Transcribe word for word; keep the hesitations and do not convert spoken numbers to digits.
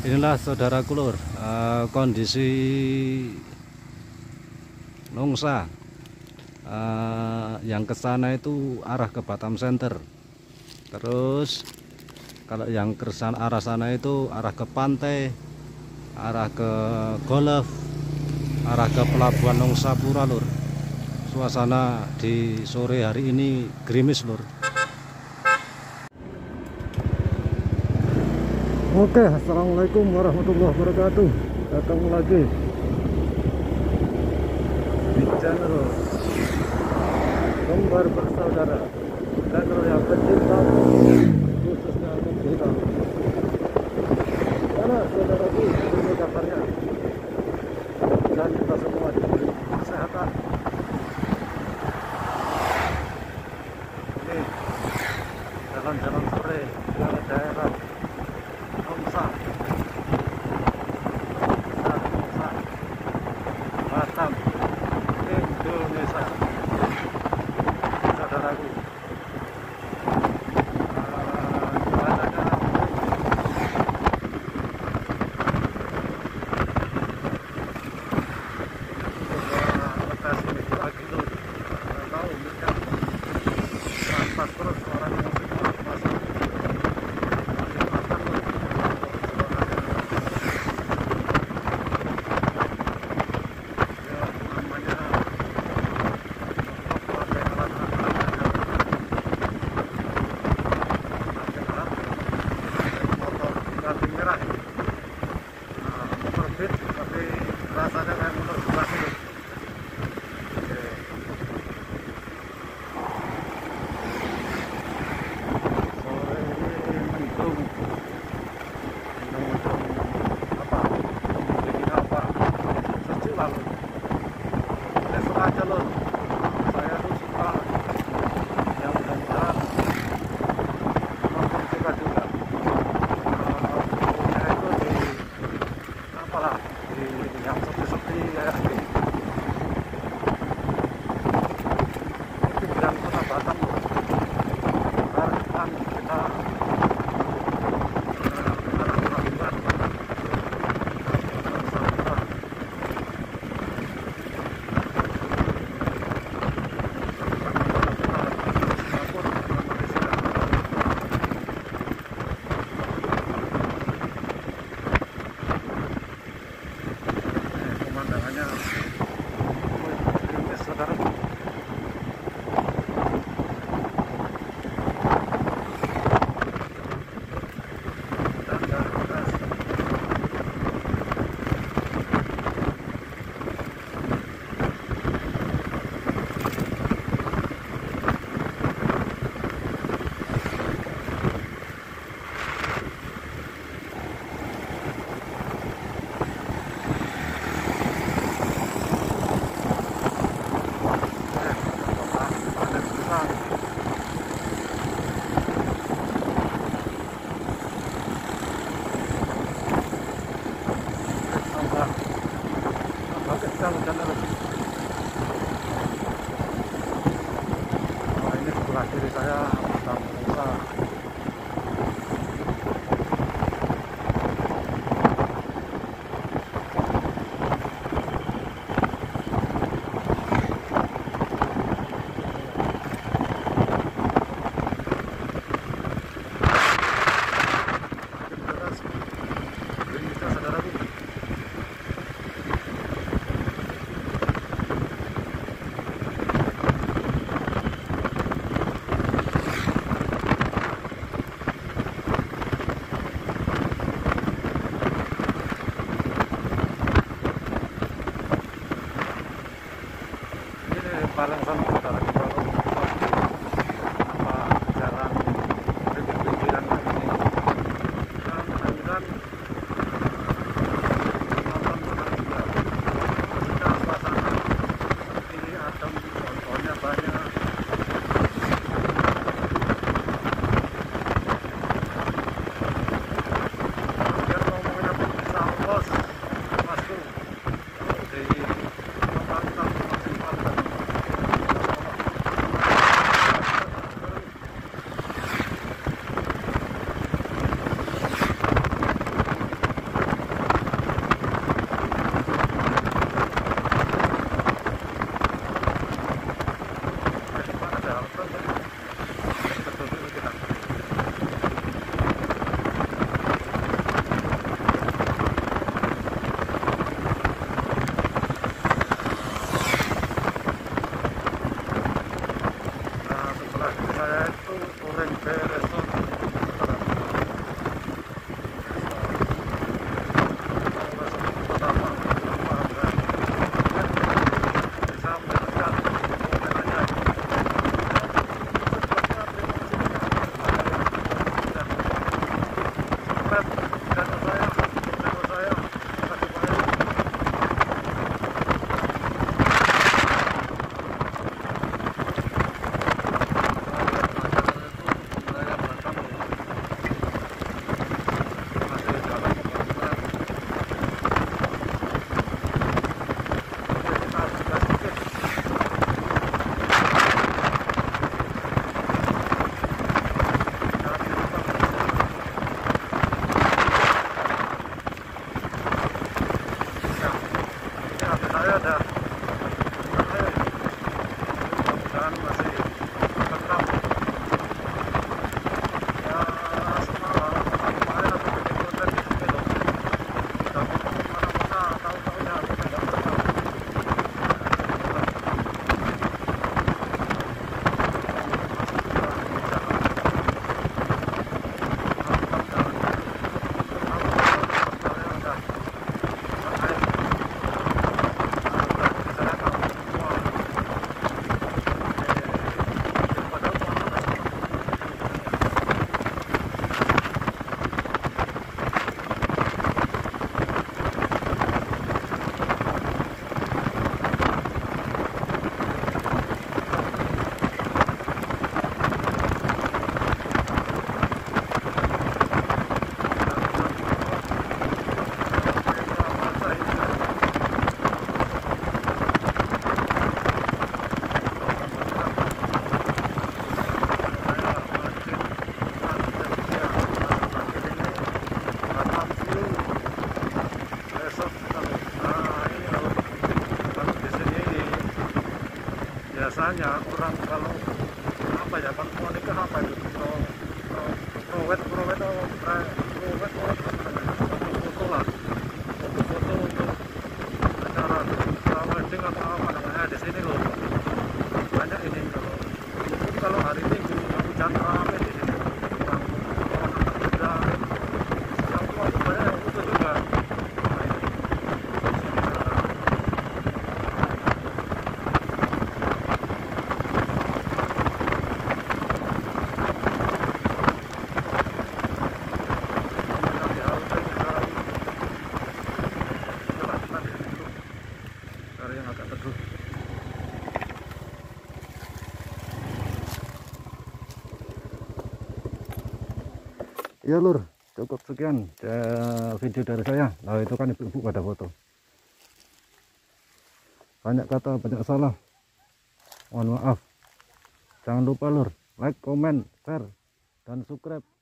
Inilah saudaraku lur, uh, kondisi nongsa uh, yang ke sana itu arah ke Batam Center. Terus kalau yang ke sana, arah sana itu arah ke pantai, arah ke golf, arah ke pelabuhan Nongsa Pura lur. Suasana di sore hari ini gerimis lur. Oke, assalamualaikum warahmatullahi wabarakatuh. Datang lagi di channel Kembar Bersaudara, channel yang pencinta khususnya pencinta. Karena saudaraku, ini kabarnya dan kita semua diberi kesehatan. Ini jalan-jalan sore ke daerah Nongsa, Nongsa, Batam, Indonesia, saudaraku. Terus orang yang sudah masuk tapi rasanya kayak motor sebelah itu. Sore ini mendung, mendung apa? Ini apa? Sejuk lalu. Ini sengaja loh. Saya tuh suka yang jalan nonton suka juga. Yang sepi-sepi ya, itu bilang kota Batam loh. Kan kita pemandangannya gerimis saudara. Oh, ini sebelah kiri saya Batam Nongsa. Paling sama saudara kita apa jalan rintik-rintikan ini dan mudah-mudahan nonton benar juga ketika suasana seperti ini adem, pohonnya banyak. Biar ngomongnya bisa ongkos masuk di kota kita masing-masing. hanya kurang kalau apa ya, kalau mau nikah apa itu pro pro prowed prowed atau prowed prowed foto lah, foto-foto untuk acara wedding atau apa namanya di sini loh banyak ini. Kalau kalau hari Minggu hujan ramai di sini, orang orang anak muda yang tua banyak yang butuh juga. Ya lur, cukup sekian ya, video dari saya. Nah itu kan ibu-ibu pada foto, banyak kata banyak salah, mohon maaf. Jangan lupa lur, like, comment, share, dan subscribe.